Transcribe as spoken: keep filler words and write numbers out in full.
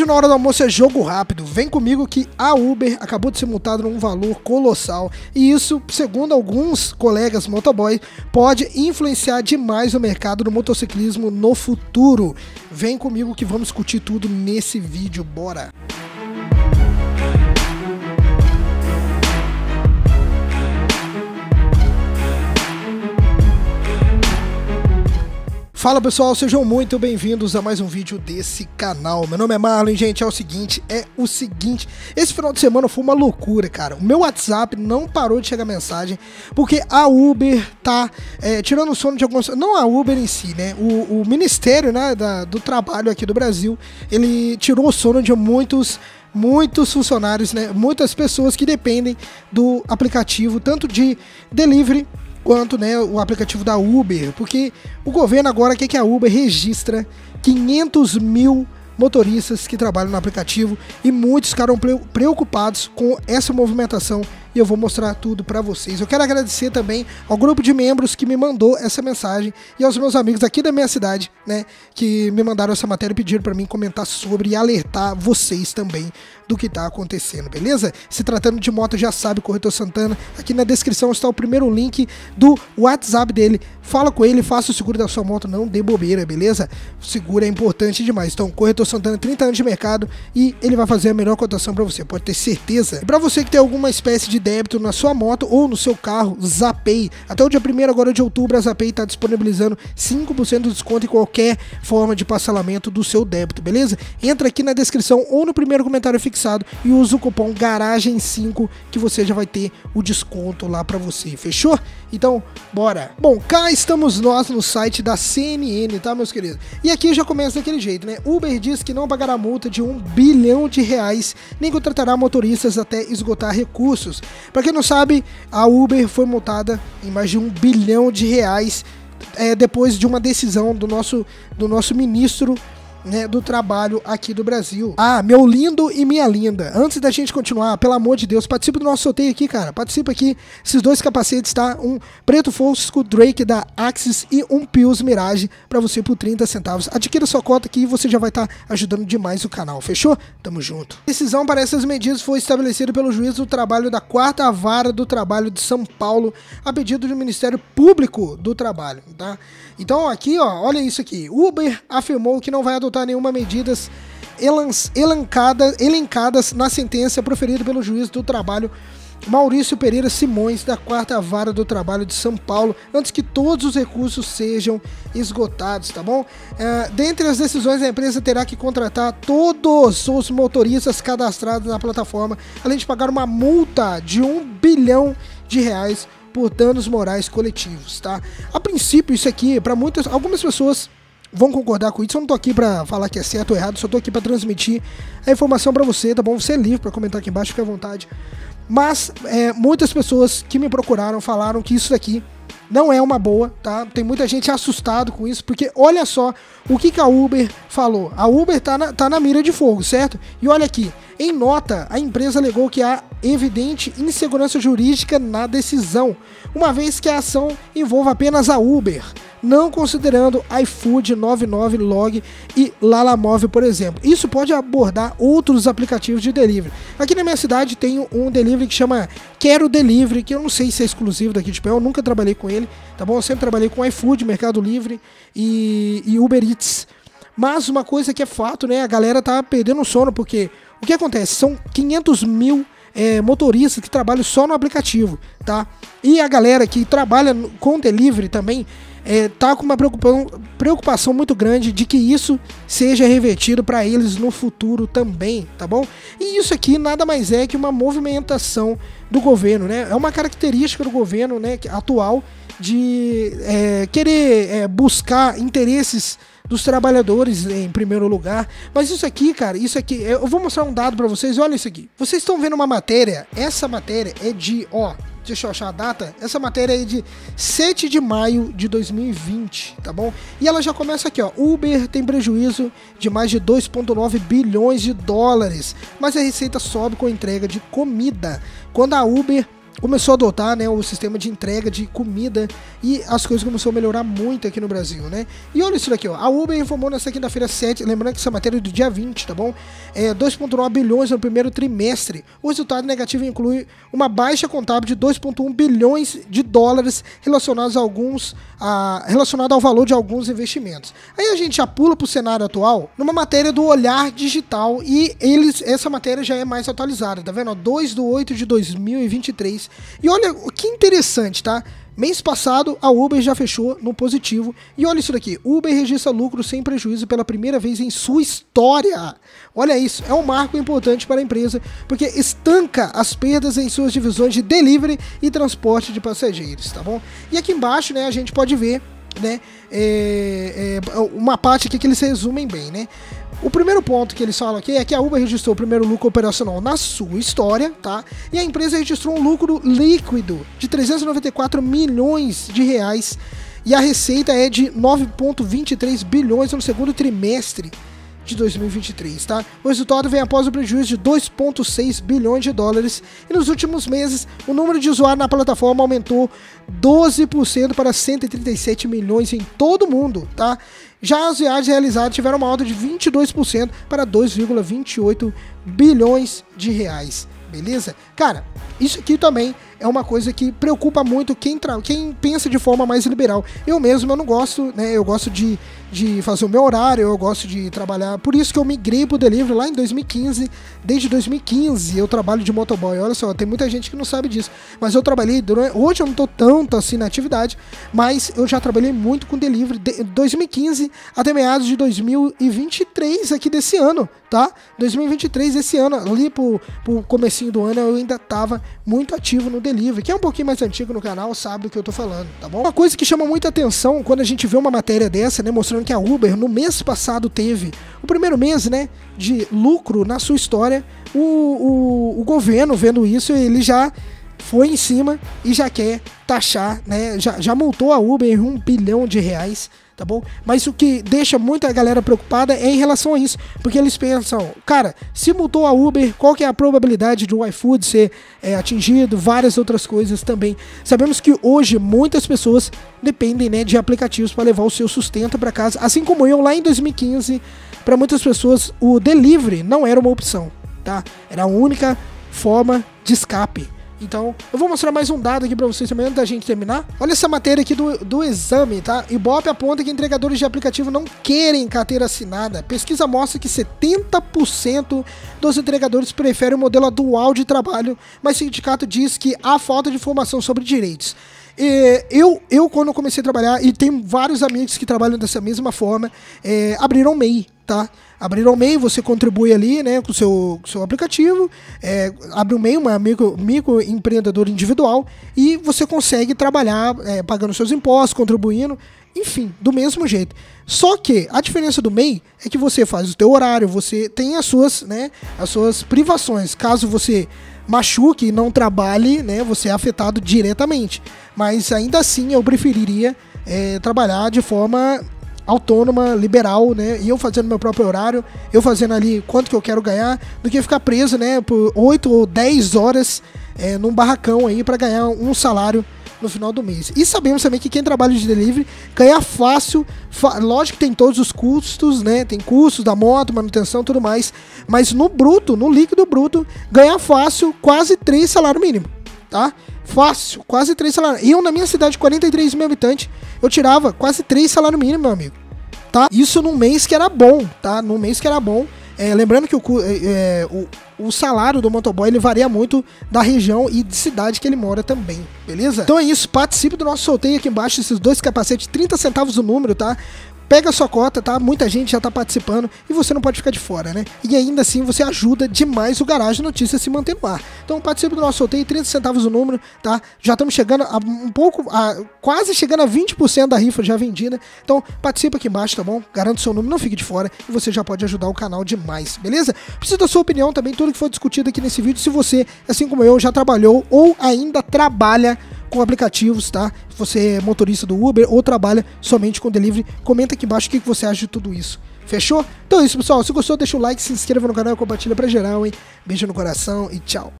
vídeo na hora do almoço é jogo rápido. Vem comigo que a Uber acabou de ser multada num valor colossal. E isso, segundo alguns colegas motoboy, pode influenciar demais o mercado do motociclismo no futuro. Vem comigo que vamos discutir tudo nesse vídeo, bora! Fala pessoal, sejam muito bem-vindos a mais um vídeo desse canal. Meu nome é Marlon, gente, é o seguinte, é o seguinte, esse final de semana foi uma loucura, cara. O meu WhatsApp não parou de chegar mensagem, porque a Uber tá é, tirando o sono de algumas... Não a Uber em si, né, o, o Ministério, né, da, do Trabalho aqui do Brasil, ele tirou o sono de muitos... muitos funcionários, né, muitas pessoas que dependem do aplicativo, tanto de delivery quanto, né, o aplicativo da Uber, porque o governo agora quer que a Uber registra quinhentos mil motoristas que trabalham no aplicativo e muitos ficaram preocupados com essa movimentação e eu vou mostrar tudo pra vocês. Eu quero agradecer também ao grupo de membros que me mandou essa mensagem e aos meus amigos aqui da minha cidade, né, que me mandaram essa matéria e pediram pra mim comentar sobre e alertar vocês também do que tá acontecendo, beleza? Se tratando de moto, já sabe, Corretor Santana, aqui na descrição está o primeiro link do WhatsApp dele. Fala com ele, faça o seguro da sua moto, não dê bobeira, beleza? O seguro é importante demais. Então, Corretor Santana, trinta anos de mercado e ele vai fazer a melhor cotação pra você, pode ter certeza. E pra você que tem alguma espécie de débito na sua moto ou no seu carro, Zapay. Até o dia primeiro agora de outubro, a Zapay está disponibilizando cinco por cento de desconto em qualquer forma de parcelamento do seu débito, beleza? Entra aqui na descrição ou no primeiro comentário fixado e usa o cupom garagem cinco que você já vai ter o desconto lá para você, fechou? Então, bora! Bom, cá estamos nós no site da C N N, tá, meus queridos? E aqui já começa daquele jeito, né? Uber diz que não pagará multa de um bilhão de reais, nem contratará motoristas até esgotar recursos. Para quem não sabe, a Uber foi multada em mais de um bilhão de reais é, depois de uma decisão do nosso, do nosso ministro, né, do trabalho aqui do Brasil. Ah, meu lindo e minha linda, antes da gente continuar, pelo amor de Deus, participa do nosso sorteio aqui, cara, participa aqui, esses dois capacetes, tá, um preto fosco Drake da Axis e um Pius Mirage pra você por trinta centavos, adquira sua cota aqui e você já vai estar tá ajudando demais o canal, fechou? Tamo junto. A decisão para essas medidas foi estabelecida pelo juiz do trabalho da quarta vara do trabalho de São Paulo, a pedido do Ministério Público do Trabalho, tá? Então aqui, ó, olha isso aqui, Uber afirmou que não vai adotar nenhuma medidas elencadas, elencadas na sentença proferida pelo juiz do trabalho Maurício Pereira Simões, da quarta vara do trabalho de São Paulo, antes que todos os recursos sejam esgotados, tá bom? É, dentre as decisões, a empresa terá que contratar todos os motoristas cadastrados na plataforma, além de pagar uma multa de um bilhão de reais por danos morais coletivos, tá? A princípio, isso aqui, para muitas, algumas pessoas vão concordar com isso, eu não tô aqui pra falar que é certo ou errado, só tô aqui pra transmitir a informação pra você, tá bom? Você é livre pra comentar aqui embaixo, fique à vontade. Mas é, muitas pessoas que me procuraram falaram que isso daqui não é uma boa, tá? Tem muita gente assustado com isso, porque olha só o que, que a Uber falou. A Uber tá na, tá na mira de fogo, certo? E olha aqui, em nota, a empresa alegou que há evidente insegurança jurídica na decisão, uma vez que a ação envolve apenas a Uber, não considerando iFood, noventa e nove Log e Lalamove, por exemplo. Isso pode abordar outros aplicativos de delivery. Aqui na minha cidade tem um delivery que chama Quero Delivery, que eu não sei se é exclusivo daqui de Pé, eu nunca trabalhei com ele, tá bom? Eu sempre trabalhei com iFood, Mercado Livre e, e Uber Eats. Mas uma coisa que é fato, né? A galera tá perdendo o sono, porque o que acontece? São quinhentos mil é, motoristas que trabalham só no aplicativo, tá? E a galera que trabalha com delivery também É, tá com uma preocupação, preocupação muito grande de que isso seja revertido para eles no futuro também, tá bom? E isso aqui nada mais é que uma movimentação do governo, né? É uma característica do governo, né, atual de é, querer é, buscar interesses dos trabalhadores em primeiro lugar. Mas isso aqui, cara, isso aqui, eu vou mostrar um dado para vocês, olha isso aqui. Vocês estão vendo uma matéria, essa matéria é de, ó, deixa eu achar a data, essa matéria é de sete de maio de dois mil e vinte, tá bom? E ela já começa aqui, ó, Uber tem prejuízo de mais de dois vírgula nove bilhões de dólares, mas a receita sobe com a entrega de comida. Quando a Uber começou a adotar, né, o sistema de entrega de comida e as coisas começaram a melhorar muito aqui no Brasil, né? E olha isso daqui, ó, a Uber informou nessa quinta-feira sete, lembrando que essa matéria é do dia vinte, tá bom? É, dois vírgula nove bilhões no primeiro trimestre. O resultado negativo inclui uma baixa contábil de dois vírgula um bilhões de dólares relacionados a alguns, a, relacionado ao valor de alguns investimentos. Aí a gente já pula para o cenário atual, numa matéria do Olhar Digital, e eles, essa matéria já é mais atualizada, tá vendo? dois de oito de dois mil e vinte e três. E olha que interessante, tá? Mês passado, a Uber já fechou no positivo. E olha isso daqui, Uber registra lucro sem prejuízo pela primeira vez em sua história. Olha isso, é um marco importante para a empresa, porque estanca as perdas em suas divisões de delivery e transporte de passageiros, tá bom? E aqui embaixo, né, a gente pode ver, né, é, é, uma parte aqui que eles resumem bem, né? O primeiro ponto que eles falam aqui é que a Uber registrou o primeiro lucro operacional na sua história, tá? E a empresa registrou um lucro líquido de trezentos e noventa e quatro milhões de reais e a receita é de nove vírgula vinte e três bilhões no segundo trimestre de dois mil e vinte e três, tá? O resultado vem após o prejuízo de dois vírgula seis bilhões de dólares e nos últimos meses o número de usuários na plataforma aumentou doze por cento para cento e trinta e sete milhões em todo o mundo, tá? Já as viagens realizadas tiveram uma alta de vinte e dois por cento para dois vírgula vinte e oito bilhões de reais, beleza? Cara, isso aqui também é uma coisa que preocupa muito quem, quem pensa de forma mais liberal. Eu mesmo, eu não gosto, né? Eu gosto de, de fazer o meu horário, eu gosto de trabalhar. Por isso que eu migrei pro delivery lá em dois mil e quinze. Desde dois mil e quinze eu trabalho de motoboy. Olha só, tem muita gente que não sabe disso. Mas eu trabalhei, durante, hoje eu não tô tanto assim na atividade, mas eu já trabalhei muito com delivery de dois mil e quinze até meados de dois mil e vinte e três aqui desse ano, tá? dois mil e vinte e três, esse ano, ali pro, pro comecinho do ano, eu ainda tava muito ativo no delivery. Quem é um pouquinho mais antigo no canal sabe do que eu tô falando, tá bom? Uma coisa que chama muita atenção quando a gente vê uma matéria dessa, né, mostrando que a Uber no mês passado teve o primeiro mês, né, de lucro na sua história, o, o, o governo vendo isso, ele já foi em cima e já quer taxar, né, já, já multou a Uber em um bilhão de reais, tá bom? Mas o que deixa muita galera preocupada é em relação a isso, porque eles pensam, cara, se multou a Uber, qual que é a probabilidade do iFood ser é, atingido, várias outras coisas também. Sabemos que hoje muitas pessoas dependem, né, de aplicativos para levar o seu sustento para casa, assim como eu lá em dois mil e quinze, para muitas pessoas o delivery não era uma opção, tá? Era a única forma de escape. Então, eu vou mostrar mais um dado aqui pra vocês também antes da gente terminar. Olha essa matéria aqui do, do exame, tá? Ibope aponta que entregadores de aplicativo não querem carteira assinada. Pesquisa mostra que setenta por cento dos entregadores preferem o modelo dual de trabalho, mas o sindicato diz que há falta de informação sobre direitos. E eu, eu, quando comecei a trabalhar, e tem vários amigos que trabalham dessa mesma forma, é, abriram o M E I, tá? Abriram o M E I, você contribui ali, né, com o seu, com seu aplicativo, é, abre o M E I, uma micro, microempreendedor individual, e você consegue trabalhar é, pagando seus impostos, contribuindo, enfim, do mesmo jeito. Só que a diferença do M E I é que você faz o teu horário, você tem as suas, né, as suas privações. Caso você machuque e não trabalhe, né, você é afetado diretamente. Mas ainda assim eu preferiria é, trabalhar de forma autônoma, liberal, né, e eu fazendo meu próprio horário, eu fazendo ali quanto que eu quero ganhar, do que ficar preso, né, por oito ou dez horas é, num barracão aí para ganhar um salário no final do mês. E sabemos também que quem trabalha de delivery ganha fácil, fa- lógico que tem todos os custos, né, tem custos da moto, manutenção, tudo mais, mas no bruto, no líquido bruto, ganha fácil quase três salários mínimos, tá? Fácil, quase três salários. Eu, na minha cidade, quarenta e três mil habitantes, eu tirava quase três salários mínimos, meu amigo, tá? Isso num mês que era bom, tá? Num mês que era bom. É, lembrando que o, é, o, o salário do motoboy ele varia muito da região e de cidade que ele mora também, beleza? Então é isso, participe do nosso sorteio aqui embaixo, esses dois capacetes, trinta centavos o número, tá? Pega a sua cota, tá? Muita gente já tá participando e você não pode ficar de fora, né? E ainda assim você ajuda demais o Garagem Notícias a se manter no ar. Então participe do nosso sorteio, trinta centavos o número, tá? Já estamos chegando a um pouco, a, quase chegando a vinte por cento da rifa já vendida. Então participa aqui embaixo, tá bom? Garanto o seu número, não fique de fora e você já pode ajudar o canal demais, beleza? Preciso da sua opinião também, tudo que foi discutido aqui nesse vídeo. Se você, assim como eu, já trabalhou ou ainda trabalha com aplicativos, tá? Se você é motorista do Uber ou trabalha somente com delivery, comenta aqui embaixo o que você acha de tudo isso. Fechou? Então é isso, pessoal. Se gostou, deixa o like, se inscreva no canal e compartilha pra geral, hein? Beijo no coração e tchau.